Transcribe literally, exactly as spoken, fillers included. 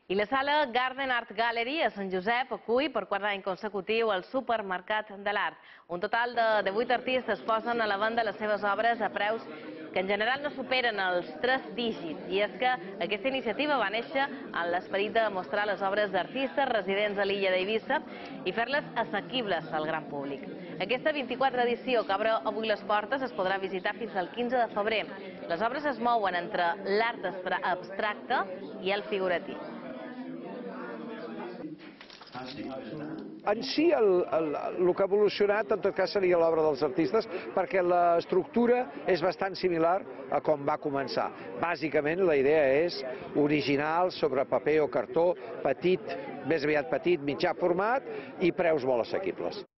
I la sala Garden Art Gallery a Sant Josep acull per quart any consecutiu el Supermercat de l'Art. Un total de vuit artistes posen a la venda les seves obres a preus que en general no superen els tres dígits. I és que aquesta iniciativa va néixer amb l'esperit de mostrar les obres d'artistes residents a l'illa d'Eivissa i fer-les assequibles al gran públic. Aquesta vint-i-quatre edició que obre avui les portes es podrà visitar fins al quinze de febrer. Les obres es mouen entre l'art abstracte i el figuratiu. En si, el, el, el que ha evolucionat en tot cas seria l'obra dels artistes, perquè l'estructura és bastant similar a com va començar. Bàsicament la idea és original, sobre paper o cartó, petit, més aviat petit, mitjà format i preus molt assequibles.